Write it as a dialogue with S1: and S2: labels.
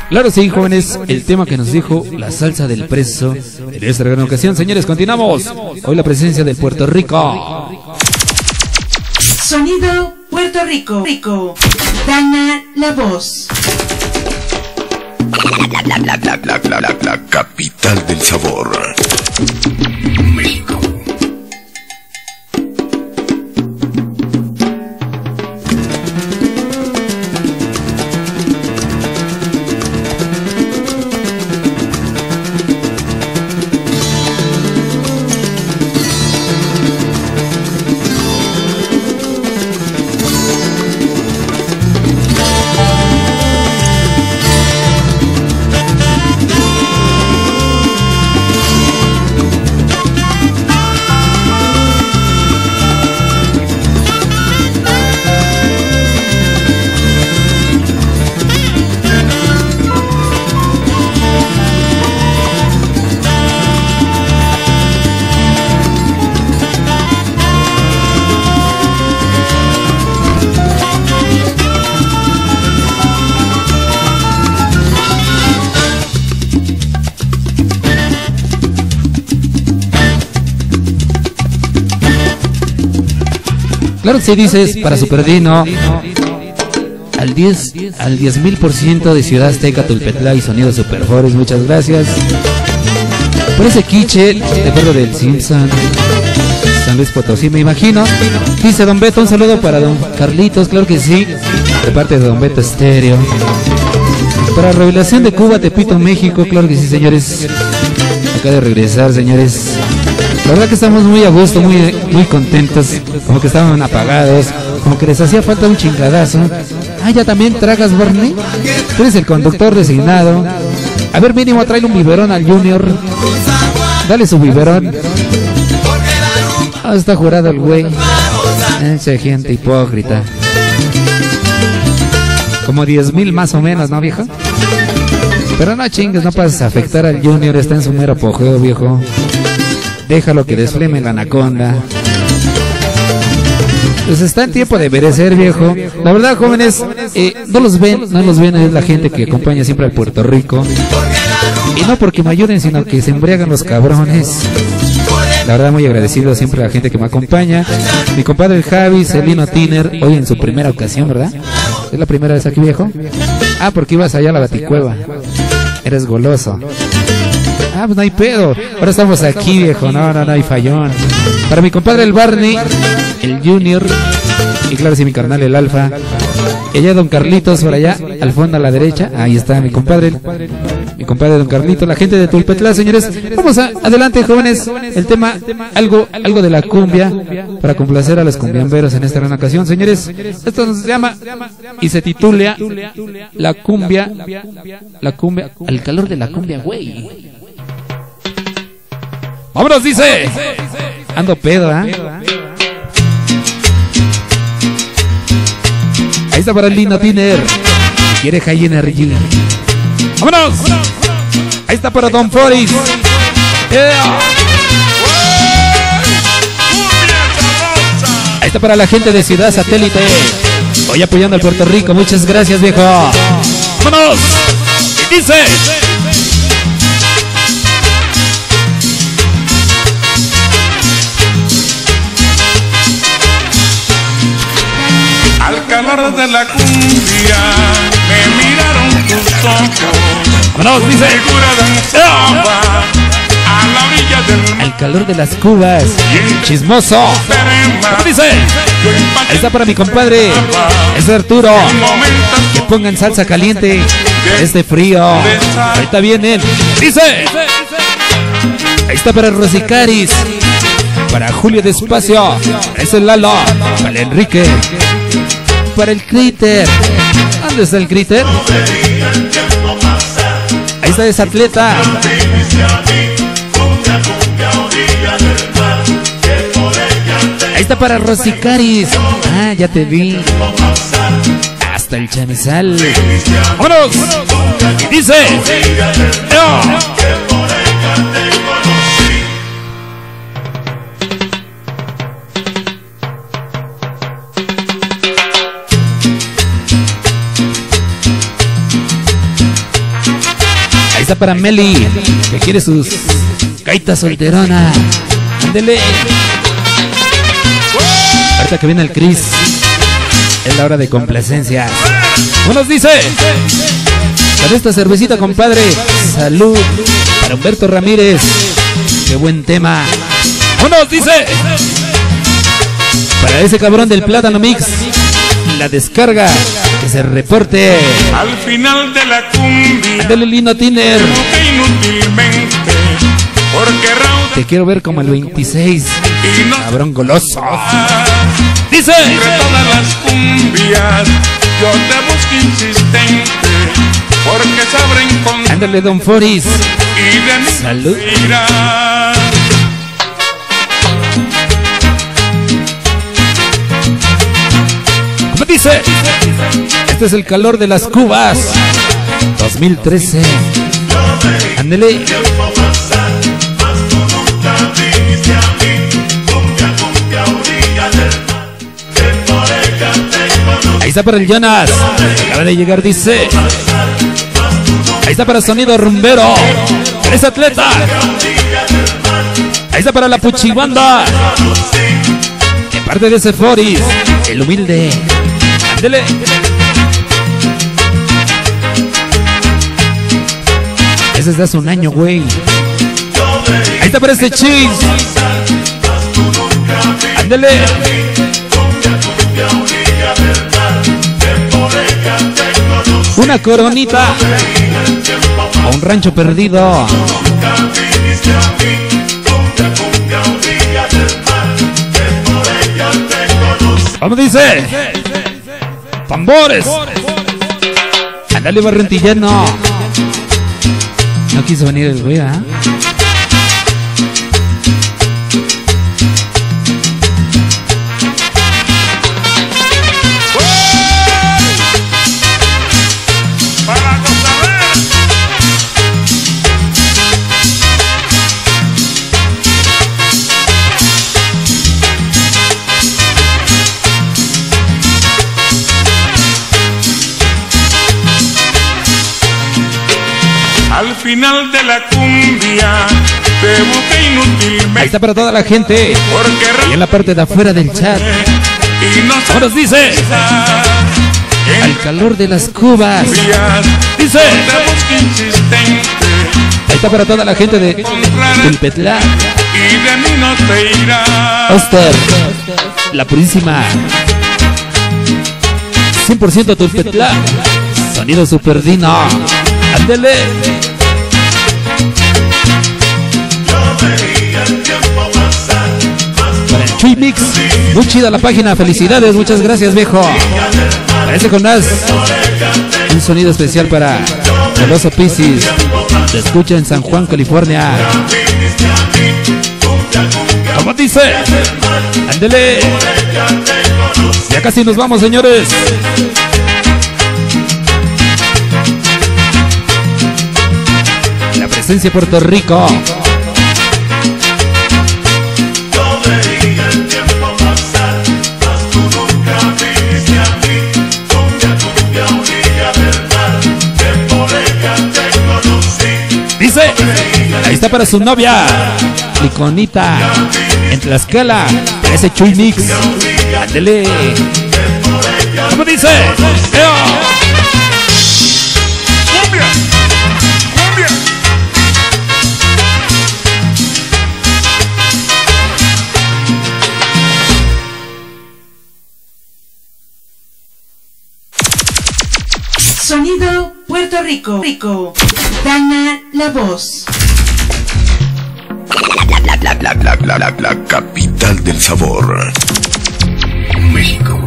S1: Claro, sí, jóvenes, el tema que nos dijo la salsa del preso en esta gran ocasión. Señores, continuamos. Hoy la presencia del Puerto Rico.
S2: Sonido Puerto Rico. Dana la voz.
S3: La capital del sabor. México.
S1: Claro que sí, dices para Superdino al 10,000% de Ciudad Azteca, Tulpetla y Sonido Super Forest. Muchas gracias por ese quiche de acuerdo del Simpson San Luis Potosí, me imagino. Dice Don Beto, un saludo para Don Carlitos, claro que sí, de parte de Don Beto Estéreo. Para Revelación de Cuba, Tepito, México, claro que sí, señores. Acaba de regresar, señores. La verdad que estamos muy a gusto, muy contentos. Como que estaban apagados, como que les hacía falta un chingadazo. Ah, ya también tragas, Barney. Tú eres el conductor designado. A ver, mínimo tráele un biberón al Junior. Dale su biberón. Ah, está jurado el güey. Esa gente hipócrita. Como 10,000 más o menos, ¿no, viejo? Pero no chingues, no pases a afectar al Junior. Está en su mero apogeo, viejo. Déjalo que desfleme la anaconda. Pues está en tiempo de merecer, viejo. La verdad, jóvenes, no los ven, es la gente que acompaña siempre al Puerto Rico. Y no porque me ayuden, sino que se embriagan los cabrones. La verdad, muy agradecido siempre a la gente que me acompaña. Mi compadre el Javi, Celino Tiner, hoy en su primera ocasión, ¿verdad? ¿Es la primera vez aquí, viejo? Ah, porque ibas allá a la Baticueva. Eres goloso. Ah, pues no hay pedo. Ahora estamos aquí, viejo. No hay fallón. Para mi compadre el Barney, el Junior, y claro, sí, mi carnal el Alfa. Y allá Don Carlitos, por allá, al fondo a la derecha. Ahí está mi compadre Don Carlitos, la gente de Tulpetla, señores. Vamos adelante, jóvenes. El tema, algo de la cumbia, para complacer a los cumbiamberos en esta gran ocasión, señores. Esto se llama y se titula La cumbia, al calor de la cumbia, güey. ¡Vámonos, dice! Ando pedo, ¿ah? Ahí está para el Lino Tiner. Quiere High Energy. ¡Vámonos! Ahí está para Don Foris. Yeah. Ahí está para la gente de Ciudad Satélite. Hoy apoyando al Puerto Rico. Muchas gracias, viejo. ¡Vámonos! Y dice...
S4: calor de la cumbia, me miraron tus ojos.
S1: Vámonos, dice.
S4: A la orilla del...
S1: Al calor de las cubas. Chismoso. ¿Cómo dice? Ahí está para mi compadre. Es Arturo. Que pongan salsa caliente. Este frío. Ahorita vienen. Dice. Ahí está para Rosicaris. Para Julio Despacio. Es el Lalo. Para el Enrique. Para el Critter. ¿Dónde está el Critter? Ahí está ese atleta. Ahí está para Rosicaris. Ah, ya te vi. Hasta el chamizal. ¡Vámonos! Y dice... está para Meli, que quiere sus gaitas solterona. Ándele. Ahorita que viene el Chris, es la hora de complacencia. ¿Cómo nos dice? Con esta cervecita, compadre. Salud para Humberto Ramírez. Qué buen tema. ¿Cómo nos dice? Para ese cabrón del Plátano Mix, la descarga, que se reporte.
S4: Al final de la cumbia,
S1: Ándale, Lino Tiner.
S4: inútilmente, porque Raúl
S1: Te quiero ver como el 26.
S4: y no
S1: Cabrón goloso. Dice.
S4: entre todas las cumbias, yo te busco insistente, porque sabré encontrar
S1: Ándale, Don Foris.
S4: y de mí
S1: Salud.
S4: te irás.
S1: ¿Cómo dice? Este es el calor de las Cubas 2013. Ándale. Ahí está para el Jonas. Acaba de llegar, dice. Ahí está para Sonido Rumbero. Es atleta. Ahí está para la Puchibanda. En parte de ese Foris, el humilde. Ándele. Ese es de hace un año, güey. Ahí está para este Chis. Ándele. Una coronita o un rancho perdido. ¿Cómo dice? Tambores. Ándale, Barrentillano. No quiso venir el güey, ¿ah?
S4: Para gozar. Al final de la cumbia te busqué inútilmente,
S1: Ahí está para toda la gente.
S4: porque
S1: Y en la parte de afuera del chat.
S4: y no
S1: ¿Cómo nos dice? Al calor de las Cubas. Dice.
S4: te busqué insistente,
S1: Ahí está para toda la gente de Tulpetlán.
S4: y de mí no te irás.
S1: Oster, la purísima. 100% Tulpetlán. Sonido superdino. Ándele. Para el Chuy Mix. Muy chida la página. Felicidades. Muchas gracias, viejo. Parece con Nas. Un sonido especial para Coloso Piscis. Te escucha en San Juan, California. ¿Cómo dice? Ándele. Ya casi nos vamos, señores. La presencia de Puerto Rico. Dice, ahí está para su novia, Liconita, en Tlaxcala, para ese Chuy Mix. Ándele. ¿Cómo dice? ¡Eo!
S4: ¡Cumbia! ¡Cumbia!
S2: Sonido Puerto Rico. Dana la voz.
S3: La capital del sabor. México.